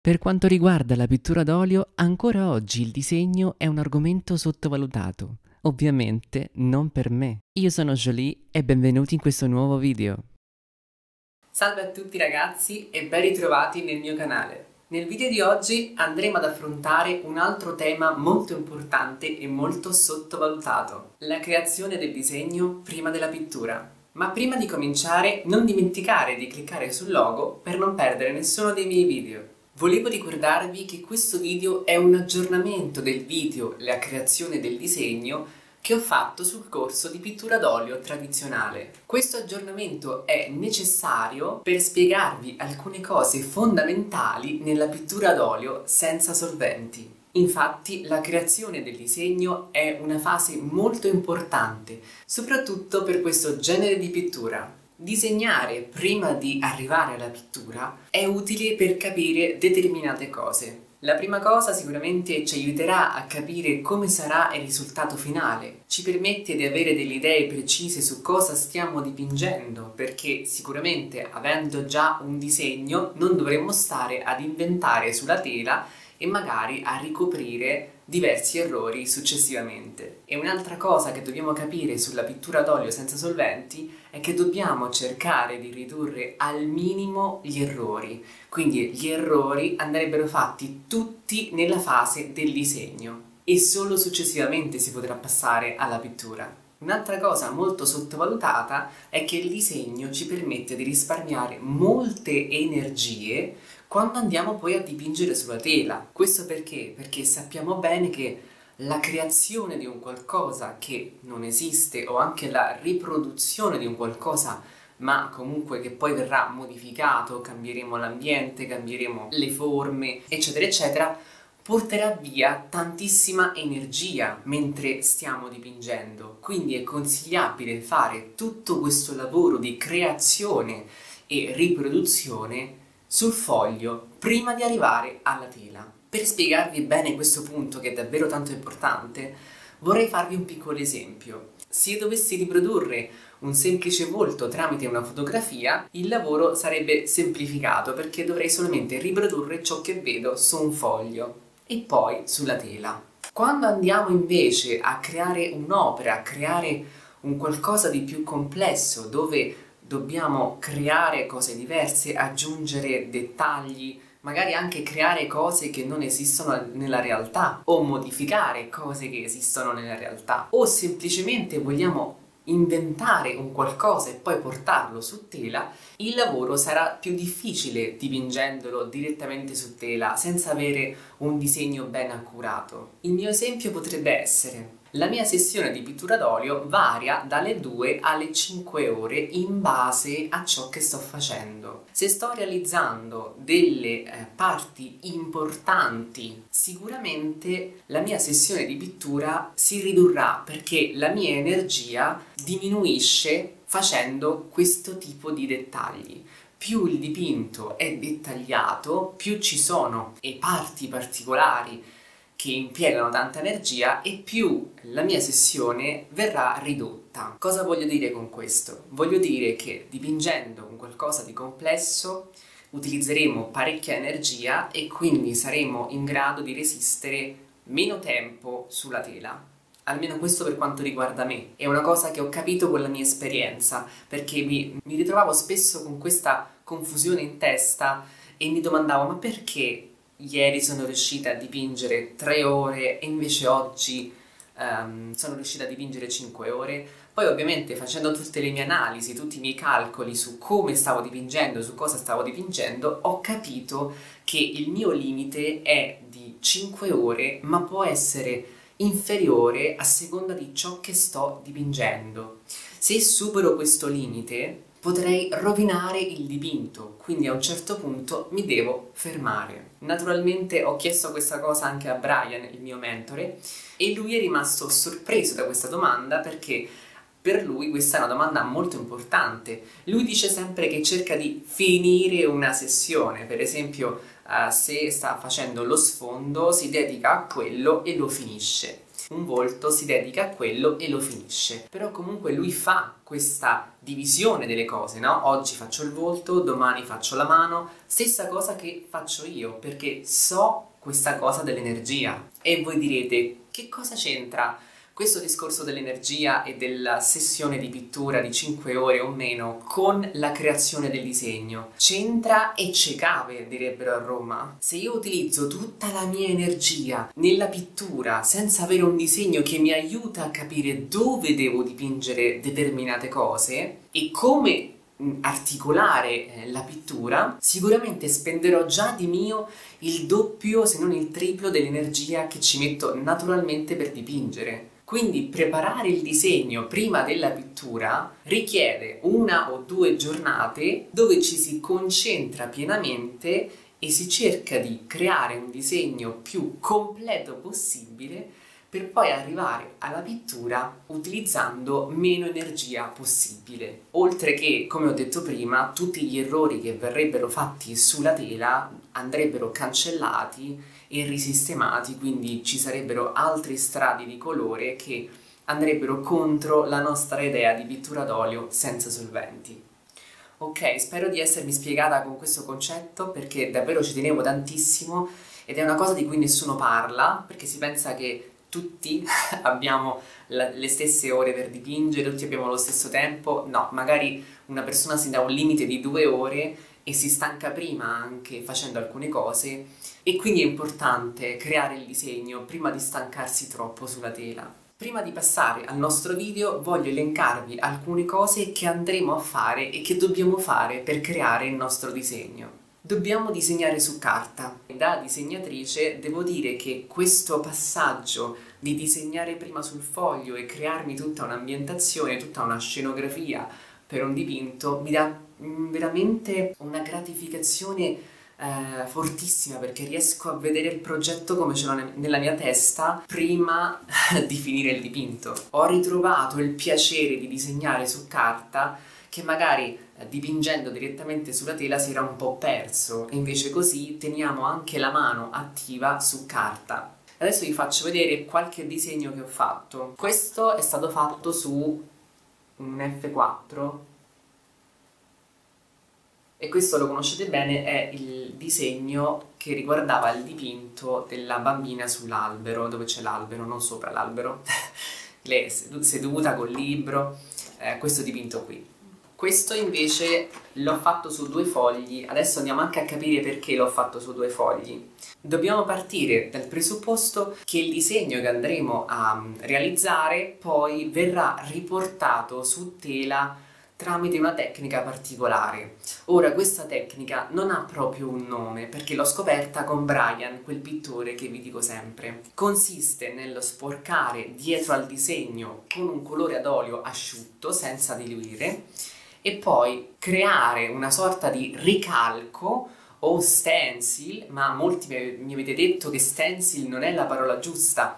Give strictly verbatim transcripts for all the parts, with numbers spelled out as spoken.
Per quanto riguarda la pittura d'olio, ancora oggi il disegno è un argomento sottovalutato. Ovviamente non per me. Io sono Jolie e benvenuti in questo nuovo video. Salve a tutti ragazzi e ben ritrovati nel mio canale. Nel video di oggi andremo ad affrontare un altro tema molto importante e molto sottovalutato: la creazione del disegno prima della pittura. Ma prima di cominciare non dimenticare di cliccare sul logo per non perdere nessuno dei miei video. Volevo ricordarvi che questo video è un aggiornamento del video La creazione del disegno che ho fatto sul corso di pittura d'olio tradizionale. Questo aggiornamento è necessario per spiegarvi alcune cose fondamentali nella pittura d'olio senza solventi. Infatti la creazione del disegno è una fase molto importante, soprattutto per questo genere di pittura. Disegnare prima di arrivare alla pittura è utile per capire determinate cose. La prima cosa sicuramente ci aiuterà a capire come sarà il risultato finale, ci permette di avere delle idee precise su cosa stiamo dipingendo, perché sicuramente avendo già un disegno non dovremmo stare ad inventare sulla tela e magari a ricoprire diversi errori successivamente. E un'altra cosa che dobbiamo capire sulla pittura d'olio senza solventi è che dobbiamo cercare di ridurre al minimo gli errori. Quindi gli errori andrebbero fatti tutti nella fase del disegno e solo successivamente si potrà passare alla pittura. Un'altra cosa molto sottovalutata è che il disegno ci permette di risparmiare molte energie quando andiamo poi a dipingere sulla tela. Questo perché? Perché sappiamo bene che la creazione di un qualcosa che non esiste o anche la riproduzione di un qualcosa ma comunque che poi verrà modificato, cambieremo l'ambiente, cambieremo le forme, eccetera eccetera, porterà via tantissima energia mentre stiamo dipingendo. Quindi è consigliabile fare tutto questo lavoro di creazione e riproduzione sul foglio prima di arrivare alla tela. Per spiegarvi bene questo punto, che è davvero tanto importante, vorrei farvi un piccolo esempio. Se io dovessi riprodurre un semplice volto tramite una fotografia, il lavoro sarebbe semplificato perché dovrei solamente riprodurre ciò che vedo su un foglio e poi sulla tela. Quando andiamo invece a creare un'opera, a creare un qualcosa di più complesso, dove dobbiamo creare cose diverse, aggiungere dettagli, magari anche creare cose che non esistono nella realtà o modificare cose che esistono nella realtà, o semplicemente vogliamo inventare un qualcosa e poi portarlo su tela, il lavoro sarà più difficile dipingendolo direttamente su tela senza avere un disegno ben accurato. Il mio esempio potrebbe essere: la mia sessione di pittura d'olio varia dalle due alle cinque ore in base a ciò che sto facendo. Se sto realizzando delle eh, parti importanti, sicuramente la mia sessione di pittura si ridurrà perché la mia energia diminuisce facendo questo tipo di dettagli. Più il dipinto è dettagliato, più ci sono e parti particolari che impiegano tanta energia e più la mia sessione verrà ridotta. Cosa voglio dire con questo? Voglio dire che dipingendo un qualcosa di complesso utilizzeremo parecchia energia e quindi saremo in grado di resistere meno tempo sulla tela. Almeno questo per quanto riguarda me. È una cosa che ho capito con la mia esperienza, perché mi, mi ritrovavo spesso con questa confusione in testa e mi domandavo: ma perché ieri sono riuscita a dipingere tre ore e invece oggi um, sono riuscita a dipingere cinque ore? Poi ovviamente facendo tutte le mie analisi, tutti i miei calcoli su come stavo dipingendo, su cosa stavo dipingendo, ho capito che il mio limite è di cinque ore, ma può essere inferiore a seconda di ciò che sto dipingendo. Se supero questo limite potrei rovinare il dipinto, quindi a un certo punto mi devo fermare. Naturalmente ho chiesto questa cosa anche a Brian, il mio mentore, e lui è rimasto sorpreso da questa domanda perché per lui questa è una domanda molto importante. Lui dice sempre che cerca di finire una sessione, per esempio uh, se sta facendo lo sfondo si dedica a quello e lo finisce. un volto, si dedica a quello e lo finisce. Però comunque lui fa questa divisione delle cose, no? Oggi faccio il volto, domani faccio la mano, stessa cosa che faccio io, perché so questa cosa dell'energia. E voi direte, che cosa c'entra questo discorso dell'energia e della sessione di pittura di cinque ore o meno con la creazione del disegno? C'entra e ce cave, direbbero a Roma. Se io utilizzo tutta la mia energia nella pittura senza avere un disegno che mi aiuta a capire dove devo dipingere determinate cose e come articolare la pittura, sicuramente spenderò già di mio il doppio se non il triplo dell'energia che ci metto naturalmente per dipingere. Quindi preparare il disegno prima della pittura richiede una o due giornate dove ci si concentra pienamente e si cerca di creare un disegno più completo possibile per poi arrivare alla pittura utilizzando meno energia possibile. Oltre che, come ho detto prima, tutti gli errori che verrebbero fatti sulla tela andrebbero cancellati e risistemati, quindi ci sarebbero altri strati di colore che andrebbero contro la nostra idea di pittura d'olio senza solventi. Ok, spero di essermi spiegata con questo concetto perché davvero ci tenevo tantissimo ed è una cosa di cui nessuno parla, perché si pensa che tutti abbiamo la, le stesse ore per dipingere, tutti abbiamo lo stesso tempo. No, magari una persona si dà un limite di due ore e si stanca prima anche facendo alcune cose e quindi è importante creare il disegno prima di stancarsi troppo sulla tela. Prima di passare al nostro video voglio elencarvi alcune cose che andremo a fare e che dobbiamo fare per creare il nostro disegno. Dobbiamo disegnare su carta. Da disegnatrice devo dire che questo passaggio di disegnare prima sul foglio e crearmi tutta un'ambientazione, tutta una scenografia per un dipinto mi dà veramente una gratificazione eh, fortissima, perché riesco a vedere il progetto come ce l'ho ne nella mia testa prima di finire il dipinto. Ho ritrovato il piacere di disegnare su carta che magari eh, dipingendo direttamente sulla tela si era un po' perso, e invece così teniamo anche la mano attiva su carta. Adesso vi faccio vedere qualche disegno che ho fatto. Questo è stato fatto su un F quattro e questo lo conoscete bene, è il disegno che riguardava il dipinto della bambina sull'albero, dove c'è l'albero, non sopra l'albero, lei è seduta col libro, eh, questo dipinto qui. Questo invece l'ho fatto su due fogli, adesso andiamo anche a capire perché l'ho fatto su due fogli. Dobbiamo partire dal presupposto che il disegno che andremo a realizzare poi verrà riportato su tela tramite una tecnica particolare. Ora, questa tecnica non ha proprio un nome perché l'ho scoperta con Brian, quel pittore che vi dico sempre. Consiste nello sporcare dietro al disegno con un colore ad olio asciutto senza diluire e poi creare una sorta di ricalco o stencil, ma molti mi avete detto che stencil non è la parola giusta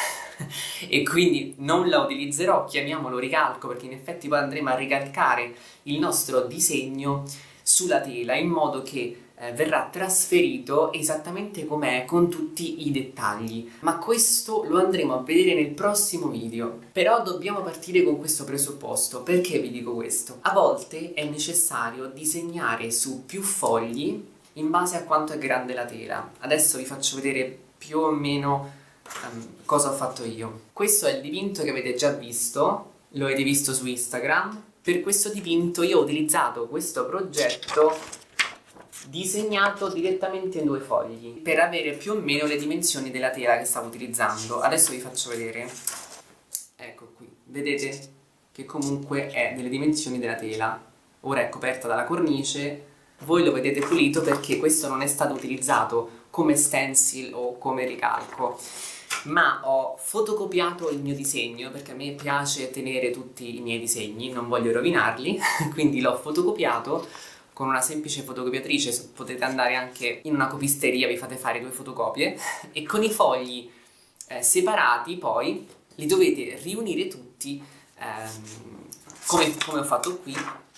e quindi non la utilizzerò, chiamiamolo ricalco, perché in effetti poi andremo a ricalcare il nostro disegno sulla tela in modo che eh, verrà trasferito esattamente com'è con tutti i dettagli, ma questo lo andremo a vedere nel prossimo video. Però dobbiamo partire con questo presupposto. Perché vi dico questo? A volte è necessario disegnare su più fogli in base a quanto è grande la tela. Adesso vi faccio vedere più o meno um, cosa ho fatto io. Questo è il dipinto che avete già visto, lo avete visto su Instagram. Per questo dipinto io ho utilizzato questo progetto disegnato direttamente in due fogli per avere più o meno le dimensioni della tela che stavo utilizzando. Adesso vi faccio vedere. Ecco qui, vedete che comunque è delle dimensioni della tela. Ora è coperta dalla cornice. Voi lo vedete pulito perché questo non è stato utilizzato come stencil o come ricalco, ma ho fotocopiato il mio disegno perché a me piace tenere tutti i miei disegni, non voglio rovinarli, quindi l'ho fotocopiato con una semplice fotocopiatrice. Potete andare anche in una copisteria, vi fate fare due fotocopie e con i fogli eh, separati poi li dovete riunire tutti ehm, come, come ho fatto qui,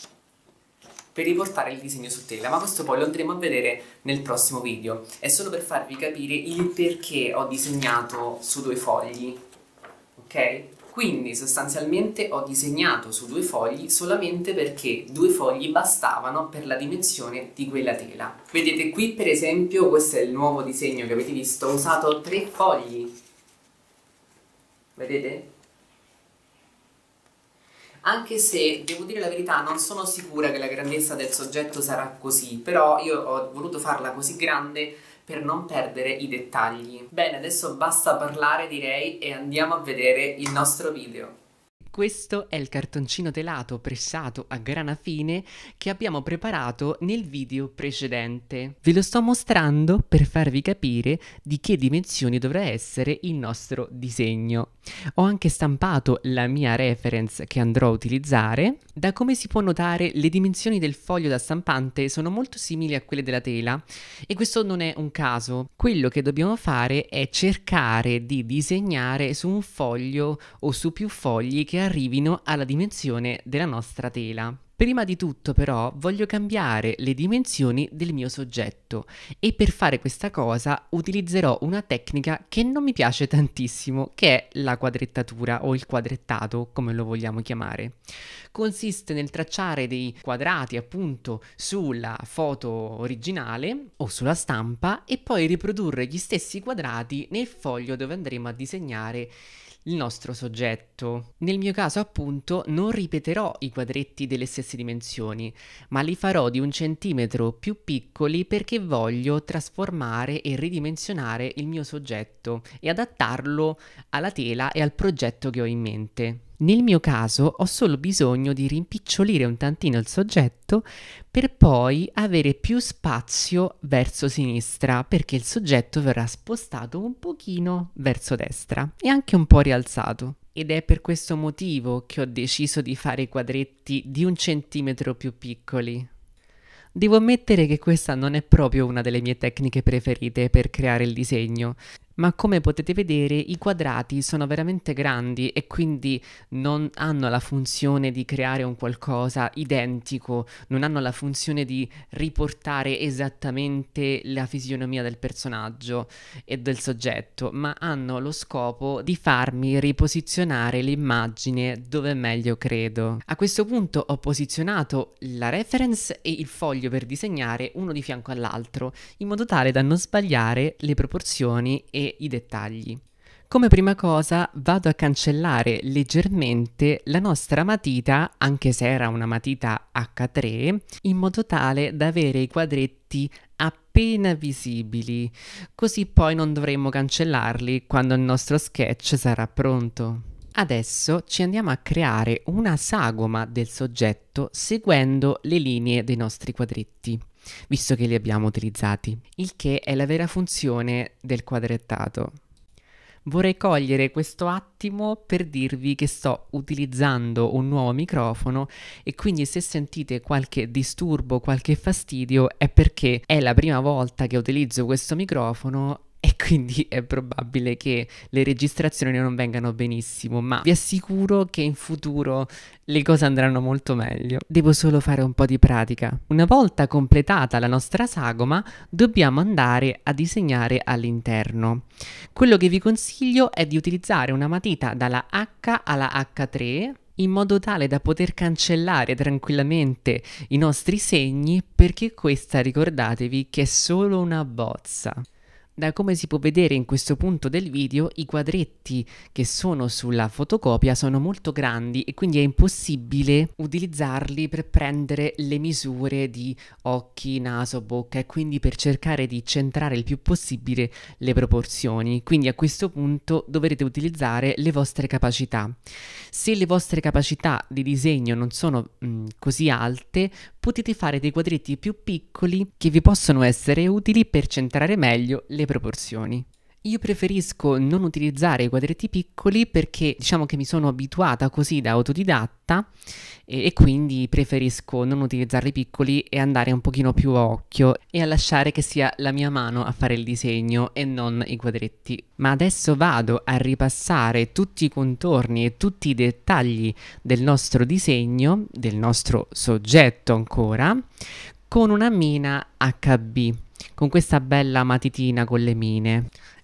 per riportare il disegno su tela, ma questo poi lo andremo a vedere nel prossimo video. È solo per farvi capire il perché ho disegnato su due fogli. ok? Quindi sostanzialmente ho disegnato su due fogli solamente perché due fogli bastavano per la dimensione di quella tela. Vedete qui per esempio, questo è il nuovo disegno che avete visto, ho usato tre fogli. Vedete? Anche se, devo dire la verità, non sono sicura che la grandezza del soggetto sarà così, però io ho voluto farla così grande per non perdere i dettagli. Bene, adesso basta parlare direi e andiamo a vedere il nostro video. Questo è il cartoncino telato pressato a grana fine che abbiamo preparato nel video precedente. Ve lo sto mostrando per farvi capire di che dimensioni dovrà essere il nostro disegno. Ho anche stampato la mia reference che andrò a utilizzare. Da come si può notare, le dimensioni del foglio da stampante sono molto simili a quelle della tela e questo non è un caso. Quello che dobbiamo fare è cercare di disegnare su un foglio o su più fogli che arrivino alla dimensione della nostra tela. Prima di tutto però voglio cambiare le dimensioni del mio soggetto e per fare questa cosa utilizzerò una tecnica che non mi piace tantissimo, che è la quadrettatura o il quadrettato, come lo vogliamo chiamare. Consiste nel tracciare dei quadrati appunto sulla foto originale o sulla stampa e poi riprodurre gli stessi quadrati nel foglio dove andremo a disegnare il nostro soggetto. Nel mio caso appunto non ripeterò i quadretti delle stesse dimensioni, ma li farò di un centimetro più piccoli perché voglio trasformare e ridimensionare il mio soggetto e adattarlo alla tela e al progetto che ho in mente. Nel mio caso ho solo bisogno di rimpicciolire un tantino il soggetto per poi avere più spazio verso sinistra, perché il soggetto verrà spostato un pochino verso destra e anche un po' rialzato. Ed è per questo motivo che ho deciso di fare i quadretti di un centimetro più piccoli. Devo ammettere che questa non è proprio una delle mie tecniche preferite per creare il disegno, ma come potete vedere i quadrati sono veramente grandi e quindi non hanno la funzione di creare un qualcosa identico, non hanno la funzione di riportare esattamente la fisionomia del personaggio e del soggetto, ma hanno lo scopo di farmi riposizionare l'immagine dove meglio credo. A questo punto ho posizionato la reference e il foglio per disegnare uno di fianco all'altro, in modo tale da non sbagliare le proporzioni e i dettagli. Come prima cosa vado a cancellare leggermente la nostra matita, anche se era una matita acca tre, in modo tale da avere i quadretti appena visibili, così poi non dovremo cancellarli quando il nostro sketch sarà pronto. Adesso ci andiamo a creare una sagoma del soggetto seguendo le linee dei nostri quadretti, visto che li abbiamo utilizzati, il che è la vera funzione del quadrettato. Vorrei cogliere questo attimo per dirvi che sto utilizzando un nuovo microfono e quindi se sentite qualche disturbo, qualche fastidio è perché è la prima volta che utilizzo questo microfono e quindi è probabile che le registrazioni non vengano benissimo, ma vi assicuro che in futuro le cose andranno molto meglio. Devo solo fare un po' di pratica. Una volta completata la nostra sagoma, dobbiamo andare a disegnare all'interno. Quello che vi consiglio è di utilizzare una matita dalla H alla acca tre, in modo tale da poter cancellare tranquillamente i nostri segni, perché questa, ricordatevi, che è solo una bozza. Da come si può vedere in questo punto del video, i quadretti che sono sulla fotocopia sono molto grandi e quindi è impossibile utilizzarli per prendere le misure di occhi, naso, bocca e quindi per cercare di centrare il più possibile le proporzioni. Quindi a questo punto dovrete utilizzare le vostre capacità. Se le vostre capacità di disegno non sono mh, così alte, potete fare dei quadretti più piccoli che vi possono essere utili per centrare meglio le proporzioni. Io preferisco non utilizzare i quadretti piccoli perché diciamo che mi sono abituata così da autodidatta e, e quindi preferisco non utilizzarli piccoli e andare un pochino più a occhio e a lasciare che sia la mia mano a fare il disegno e non i quadretti. Ma adesso vado a ripassare tutti i contorni e tutti i dettagli del nostro disegno, del nostro soggetto ancora, con una mina acca bi, con questa bella matitina con le mine.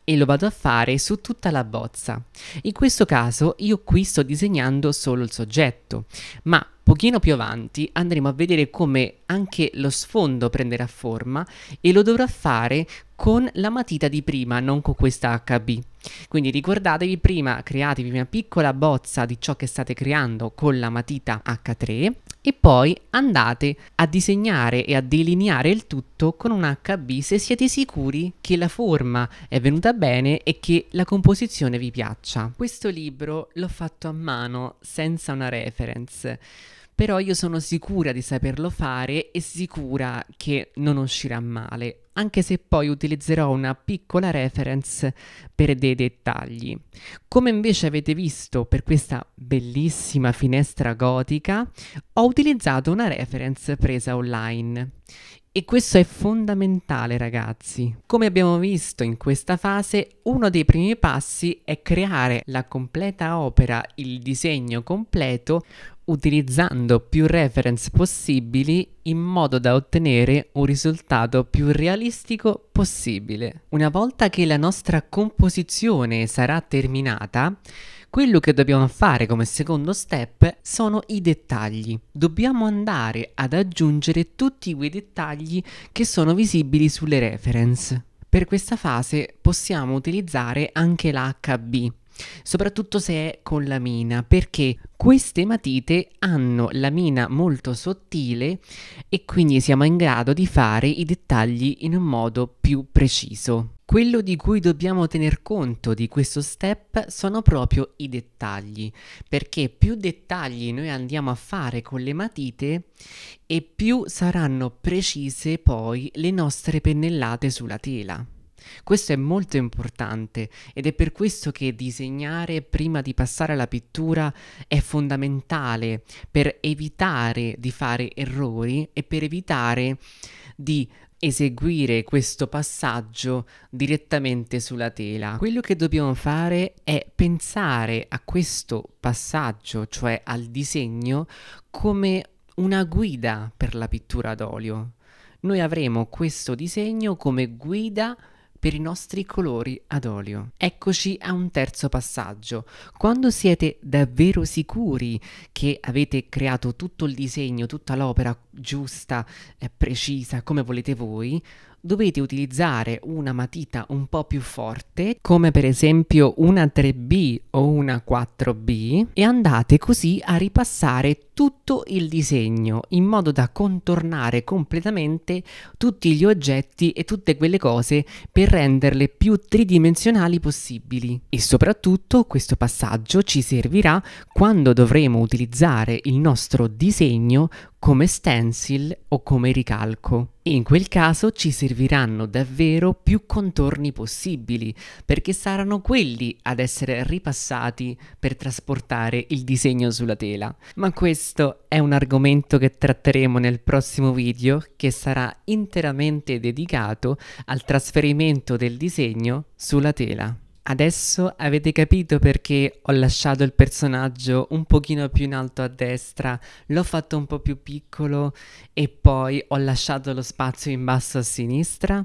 e lo vado a fare su tutta la bozza. In questo caso io qui sto disegnando solo il soggetto, ma pochino più avanti andremo a vedere come anche lo sfondo prenderà forma e lo dovrò fare con la matita di prima, non con questa acca bi. Quindi ricordatevi, prima createvi una piccola bozza di ciò che state creando con la matita acca tre e poi andate a disegnare e a delineare il tutto con un acca bi se siete sicuri che la forma è venuta bene e che la composizione vi piaccia. Questo libro l'ho fatto a mano senza una reference, però io sono sicura di saperlo fare e sicura che non uscirà male, anche se poi utilizzerò una piccola reference per dei dettagli. Come invece avete visto per questa bellissima finestra gotica, ho utilizzato una reference presa online. E questo è fondamentale, ragazzi. Come abbiamo visto in questa fase, uno dei primi passi è creare la completa opera, il disegno completo, utilizzando più reference possibili in modo da ottenere un risultato più realistico possibile. Una volta che la nostra composizione sarà terminata, quello che dobbiamo fare come secondo step sono i dettagli. Dobbiamo andare ad aggiungere tutti quei dettagli che sono visibili sulle reference. Per questa fase possiamo utilizzare anche l'acca bi, soprattutto se è con la mina, perché queste matite hanno la mina molto sottile e quindi siamo in grado di fare i dettagli in un modo più preciso. Quello di cui dobbiamo tener conto di questo step sono proprio i dettagli, perché più dettagli noi andiamo a fare con le matite e più saranno precise poi le nostre pennellate sulla tela. Questo è molto importante ed è per questo che disegnare prima di passare alla pittura è fondamentale, per evitare di fare errori e per evitare di eseguire questo passaggio direttamente sulla tela. Quello che dobbiamo fare è pensare a questo passaggio, cioè al disegno, come una guida per la pittura ad olio. Noi avremo questo disegno come guida per i nostri colori ad olio. Eccoci a un terzo passaggio. Quando siete davvero sicuri che avete creato tutto il disegno, tutta l'opera giusta, eh, precisa, come volete voi, dovete utilizzare una matita un po' più forte, come per esempio una tre bi o una quattro bi, e andate così a ripassare tutto il disegno in modo da contornare completamente tutti gli oggetti e tutte quelle cose per renderle più tridimensionali possibili. E soprattutto questo passaggio ci servirà quando dovremo utilizzare il nostro disegno come stencil o come ricalco. E in quel caso ci serviranno davvero più contorni possibili, perché saranno quelli ad essere ripassati per trasportare il disegno sulla tela. Ma questo è un argomento che tratteremo nel prossimo video, che sarà interamente dedicato al trasferimento del disegno sulla tela. Adesso avete capito perché ho lasciato il personaggio un pochino più in alto a destra, l'ho fatto un po' più piccolo e poi ho lasciato lo spazio in basso a sinistra?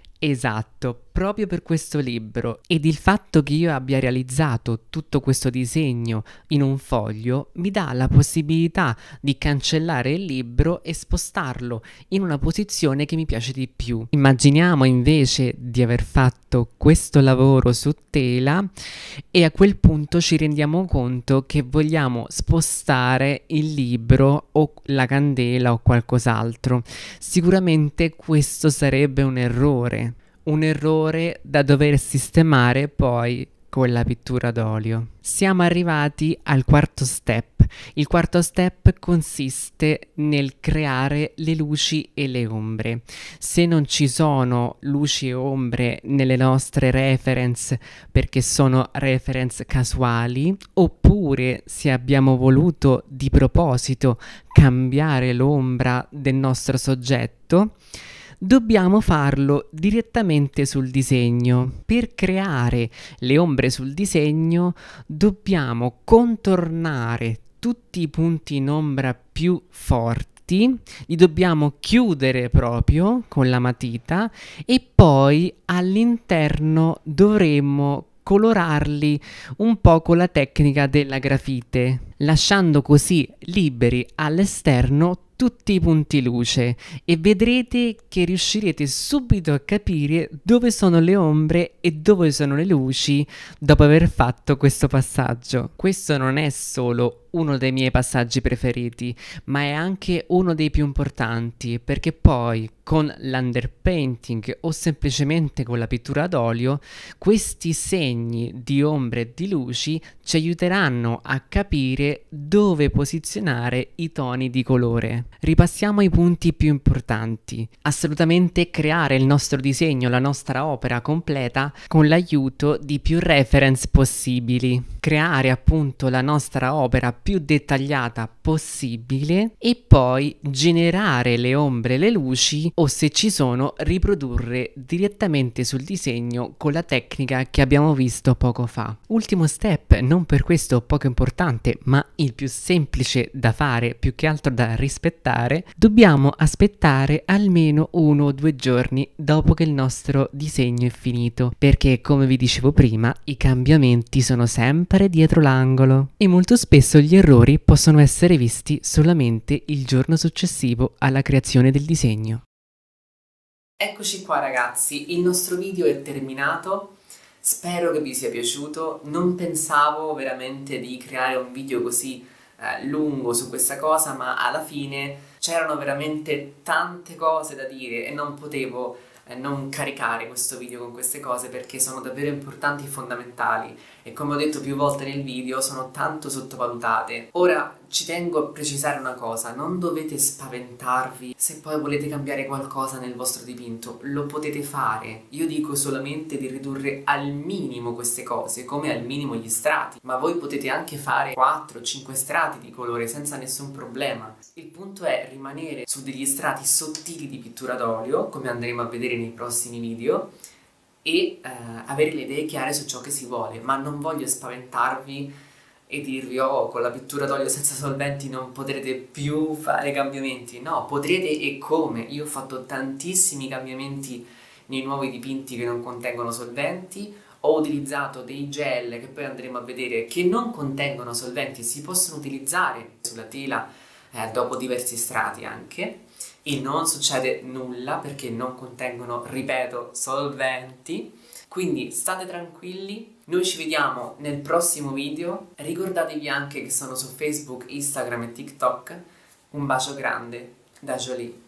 Esatto, proprio per questo libro ed il fatto che io abbia realizzato tutto questo disegno in un foglio mi dà la possibilità di cancellare il libro e spostarlo in una posizione che mi piace di più. Immaginiamo invece di aver fatto questo lavoro su tela e a quel punto ci rendiamo conto che vogliamo spostare il libro o la candela o qualcos'altro. Sicuramente questo sarebbe un errore. Un errore da dover sistemare poi con la pittura d'olio. Siamo arrivati al quarto step. Il quarto step consiste nel creare le luci e le ombre. Se non ci sono luci e ombre nelle nostre reference perché sono reference casuali, oppure se abbiamo voluto di proposito cambiare l'ombra del nostro soggetto, dobbiamo farlo direttamente sul disegno. Per creare le ombre sul disegno dobbiamo contornare tutti i punti in ombra più forti questi li dobbiamo chiudere proprio con la matita e poi all'interno dovremmo colorarli un po' con la tecnica della grafite, lasciando così liberi all'esterno tutti i punti luce e vedrete che riuscirete subito a capire dove sono le ombre e dove sono le luci dopo aver fatto questo passaggio. Questo non è solo uno dei miei passaggi preferiti, ma è anche uno dei più importanti, perché poi con l'underpainting o semplicemente con la pittura ad olio, questi segni di ombre e di luci ci aiuteranno a capire dove posizionare i toni di colore. Ripassiamo i punti più importanti. Assolutamente creare il nostro disegno, la nostra opera completa con l'aiuto di più reference possibili. Creare appunto la nostra opera più dettagliata possibile e poi generare le ombre e le luci, o se ci sono riprodurre direttamente sul disegno con la tecnica che abbiamo visto poco fa. Ultimo step, non per questo poco importante, ma il più semplice da fare, più che altro da rispettare: dobbiamo aspettare almeno uno o due giorni dopo che il nostro disegno è finito, perché come vi dicevo prima i cambiamenti sono sempre dietro l'angolo e molto spesso gli errori possono essere visti solamente il giorno successivo alla creazione del disegno. Eccoci qua ragazzi, il nostro video è terminato, spero che vi sia piaciuto. Non pensavo veramente di creare un video così eh, lungo su questa cosa, ma alla fine c'erano veramente tante cose da dire e non potevo eh, non caricare questo video con queste cose, perché sono davvero importanti e fondamentali e, come ho detto più volte nel video, sono tanto sottovalutate. Ora ci tengo a precisare una cosa: non dovete spaventarvi se poi volete cambiare qualcosa nel vostro dipinto, lo potete fare. Io dico solamente di ridurre al minimo queste cose, come al minimo gli strati, ma voi potete anche fare quattro cinque strati di colore senza nessun problema. Il punto è rimanere su degli strati sottili di pittura d'olio, come andremo a vedere nei prossimi video, e eh, avere le idee chiare su ciò che si vuole. Ma non voglio spaventarvi e dirvi: oh, con la pittura d'olio senza solventi non potrete più fare cambiamenti. No, potrete, e come. Io ho fatto tantissimi cambiamenti nei nuovi dipinti che non contengono solventi. Ho utilizzato dei gel che poi andremo a vedere che non contengono solventi e si possono utilizzare sulla tela eh, dopo diversi strati anche, e non succede nulla perché non contengono, ripeto, solventi. Quindi state tranquilli, noi ci vediamo nel prossimo video. Ricordatevi anche che sono su Facebook, Instagram e TikTok. Un bacio grande da Jolie.